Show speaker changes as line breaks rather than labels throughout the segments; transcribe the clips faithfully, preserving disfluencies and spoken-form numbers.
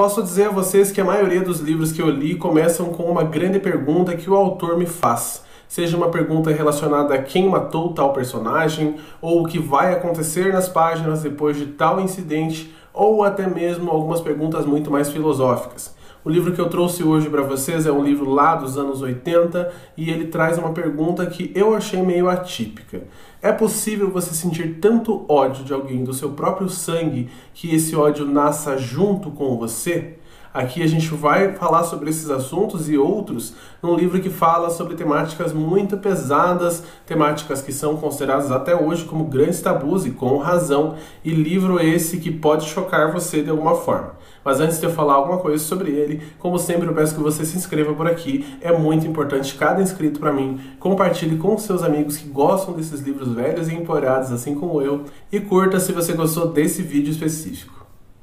Posso dizer a vocês que a maioria dos livros que eu li começam com uma grande pergunta que o autor me faz. Seja uma pergunta relacionada a quem matou tal personagem, ou o que vai acontecer nas páginas depois de tal incidente, ou até mesmo algumas perguntas muito mais filosóficas. O livro que eu trouxe hoje para vocês é um livro lá dos anos oitenta e ele traz uma pergunta que eu achei meio atípica. É possível você sentir tanto ódio de alguém do seu próprio sangue que esse ódio nasça junto com você? Aqui a gente vai falar sobre esses assuntos e outros num livro que fala sobre temáticas muito pesadas, temáticas que são consideradas até hoje como grandes tabus e com razão, e livro esse que pode chocar você de alguma forma. Mas antes de eu falar alguma coisa sobre ele, como sempre eu peço que você se inscreva por aqui, é muito importante cada inscrito para mim, compartilhe com seus amigos que gostam desses livros velhos e empoeirados assim como eu, e curta se você gostou desse vídeo específico.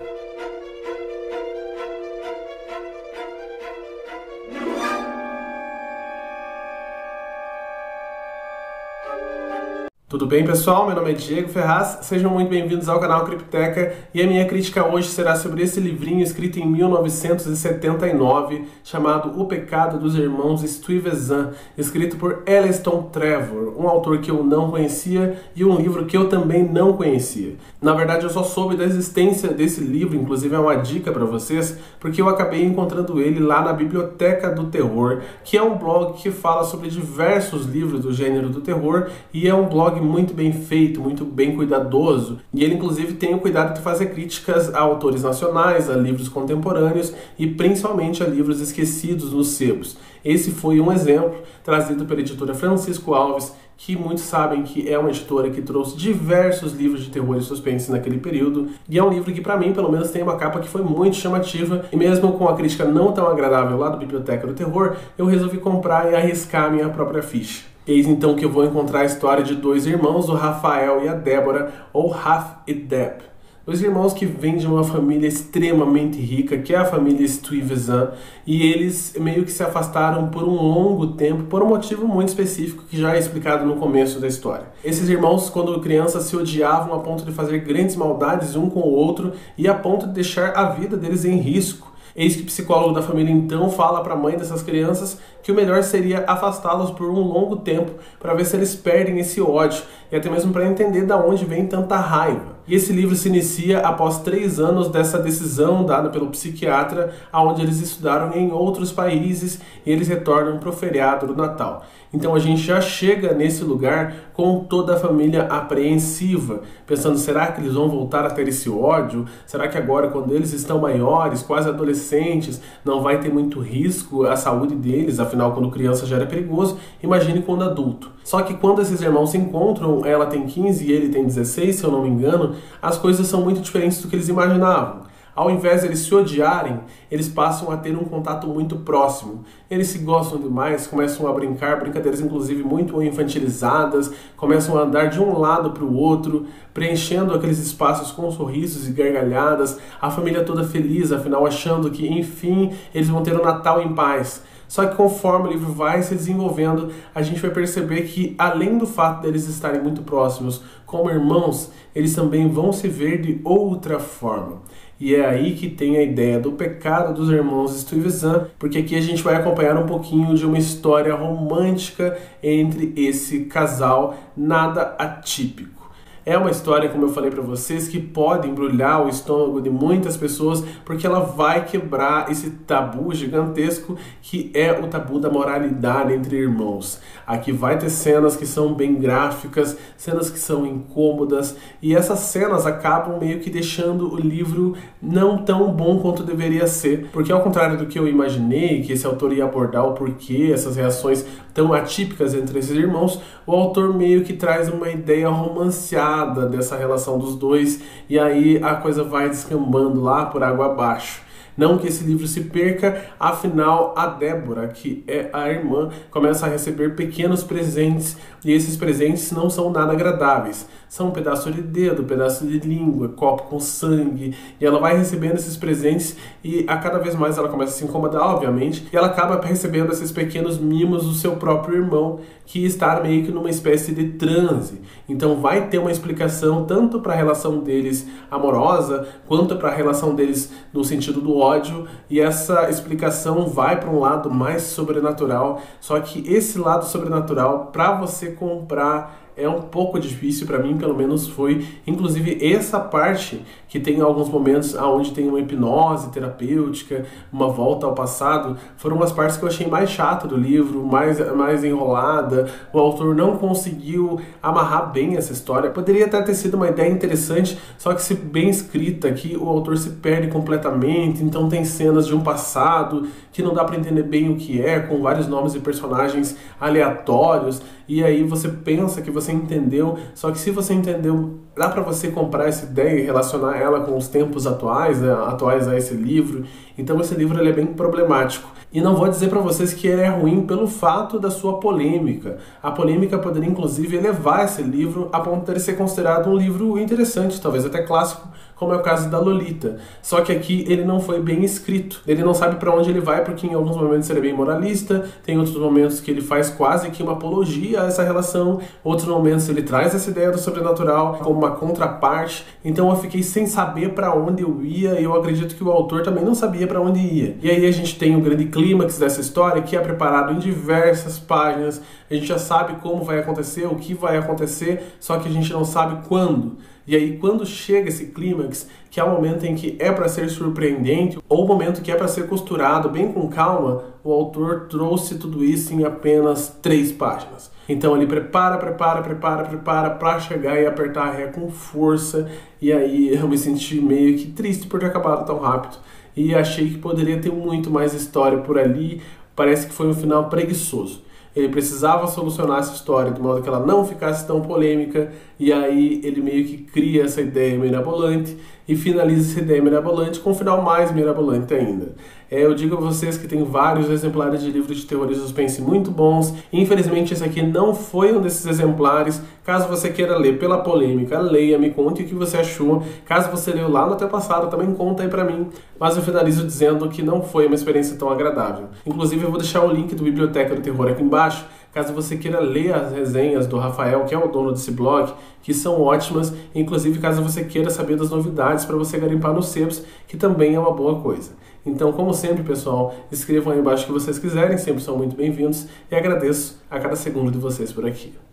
Tudo bem, pessoal? Meu nome é Diego Ferraz, sejam muito bem-vindos ao canal Cripteca e a minha crítica hoje será sobre esse livrinho escrito em mil novecentos e setenta e nove chamado O Pecado dos Irmãos Stuyvesant, escrito por Alasdair Trevor, um autor que eu não conhecia e um livro que eu também não conhecia. Na verdade, eu só soube da existência desse livro, inclusive é uma dica para vocês, porque eu acabei encontrando ele lá na Biblioteca do Terror, que é um blog que fala sobre diversos livros do gênero do terror e é um blog muito bem feito, muito bem cuidadoso, e ele inclusive tem o cuidado de fazer críticas a autores nacionais, a livros contemporâneos e principalmente a livros esquecidos nos sebos. Esse foi um exemplo trazido pela editora Francisco Alves, que muitos sabem que é uma editora que trouxe diversos livros de terror e suspense naquele período, e é um livro que para mim pelo menos tem uma capa que foi muito chamativa, e mesmo com a crítica não tão agradável lá do Biblioteca do Terror, eu resolvi comprar e arriscar a minha própria ficha. Eis então que eu vou encontrar a história de dois irmãos, o Rafael e a Débora, ou Raf e Deb. Dois irmãos que vêm de uma família extremamente rica, que é a família Stuyvesant, e eles meio que se afastaram por um longo tempo, por um motivo muito específico que já é explicado no começo da história. Esses irmãos, quando crianças, se odiavam a ponto de fazer grandes maldades um com o outro e a ponto de deixar a vida deles em risco. Eis que o psicólogo da família então fala para a mãe dessas crianças que o melhor seria afastá-los por um longo tempo para ver se eles perdem esse ódio e até mesmo para entender de onde vem tanta raiva. E esse livro se inicia após três anos dessa decisão dada pelo psiquiatra, onde eles estudaram em outros países e eles retornam para o feriado do Natal. Então a gente já chega nesse lugar com toda a família apreensiva, pensando, será que eles vão voltar a ter esse ódio? Será que agora, quando eles estão maiores, quase adolescentes, não vai ter muito risco à saúde deles? Afinal, quando criança já era perigoso, imagine quando adulto. Só que quando esses irmãos se encontram, ela tem quinze e ele tem dezesseis, se eu não me engano, as coisas são muito diferentes do que eles imaginavam. Ao invés de eles se odiarem, eles passam a ter um contato muito próximo. Eles se gostam demais, começam a brincar, brincadeiras inclusive muito infantilizadas, começam a andar de um lado para o outro, preenchendo aqueles espaços com sorrisos e gargalhadas, a família toda feliz, afinal achando que, enfim, eles vão ter um Natal em paz. Só que conforme o livro vai se desenvolvendo, a gente vai perceber que, além do fato deles estarem muito próximos como irmãos, eles também vão se ver de outra forma. E é aí que tem a ideia do pecado dos irmãos Stuyvesant, porque aqui a gente vai acompanhar um pouquinho de uma história romântica entre esse casal nada atípico. É uma história, como eu falei para vocês, que pode embrulhar o estômago de muitas pessoas, porque ela vai quebrar esse tabu gigantesco que é o tabu da moralidade entre irmãos. Aqui vai ter cenas que são bem gráficas, cenas que são incômodas, e essas cenas acabam meio que deixando o livro não tão bom quanto deveria ser, porque ao contrário do que eu imaginei, que esse autor ia abordar o porquê, essas reações tão atípicas entre esses irmãos, o autor meio que traz uma ideia romanceada dessa relação dos dois, e aí a coisa vai descambando lá por água abaixo. Não que esse livro se perca, afinal a Débora, que é a irmã, começa a receber pequenos presentes, e esses presentes não são nada agradáveis. São um pedaço de dedo, um pedaço de língua, copo com sangue, e ela vai recebendo esses presentes e a cada vez mais ela começa a se incomodar, obviamente, e ela acaba recebendo esses pequenos mimos do seu próprio irmão, que está meio que numa espécie de transe. Então vai ter uma explicação tanto para a relação deles amorosa, quanto para a relação deles no sentido do ódio, e essa explicação vai para um lado mais sobrenatural, só que esse lado sobrenatural, para você comprar, é um pouco difícil, para mim pelo menos foi. Inclusive essa parte que tem alguns momentos onde tem uma hipnose terapêutica, uma volta ao passado, foram as partes que eu achei mais chata do livro, mais, mais enrolada. O autor não conseguiu amarrar bem essa história. Poderia até ter sido uma ideia interessante, só que se bem escrita aqui, o autor se perde completamente, então tem cenas de um passado que não dá para entender bem o que é, com vários nomes de personagens aleatórios, e aí você pensa que você entendeu, só que se você entendeu, dá para você comprar essa ideia e relacionar ela com os tempos atuais, né, atuais a esse livro. Então esse livro ele é bem problemático. E não vou dizer para vocês que ele é ruim pelo fato da sua polêmica. A polêmica poderia inclusive elevar esse livro a ponto de ele ser considerado um livro interessante, talvez até clássico, como é o caso da Lolita. Só que aqui ele não foi bem escrito. Ele não sabe para onde ele vai, porque em alguns momentos ele é bem moralista, tem outros momentos que ele faz quase que uma apologia a essa relação, outros momentos ele traz essa ideia do sobrenatural como uma contraparte. Então eu fiquei sem saber para onde eu ia, e eu acredito que o autor também não sabia para onde ia. E aí a gente tem o grande clímax dessa história, que é preparado em diversas páginas. A gente já sabe como vai acontecer, o que vai acontecer, só que a gente não sabe quando. E aí quando chega esse clímax, que é o momento em que é para ser surpreendente, ou o momento que é para ser costurado bem com calma, o autor trouxe tudo isso em apenas três páginas. Então ele prepara, prepara, prepara, prepara para chegar e apertar a ré com força, e aí eu me senti meio que triste por ter acabado tão rápido. E achei que poderia ter muito mais história por ali. Parece que foi um final preguiçoso. Ele precisava solucionar essa história de modo que ela não ficasse tão polêmica, e aí ele meio que cria essa ideia mirabolante e finaliza essa ideia mirabolante com um final mais mirabolante ainda. É, eu digo a vocês que tem vários exemplares de livros de terror e suspense muito bons. Infelizmente esse aqui não foi um desses exemplares. Caso você queira ler pela polêmica, leia, me conte o que você achou. Caso você leu lá no teu passado, também conta aí pra mim. Mas eu finalizo dizendo que não foi uma experiência tão agradável. Inclusive eu vou deixar o link do Biblioteca do Terror aqui embaixo, caso você queira ler as resenhas do Rafael, que é o dono desse blog, que são ótimas. Inclusive caso você queira saber das novidades para você garimpar nos sebos, que também é uma boa coisa. Então, como sempre, pessoal, escrevam aí embaixo o que vocês quiserem, sempre são muito bem-vindos, e agradeço a cada segundo de vocês por aqui.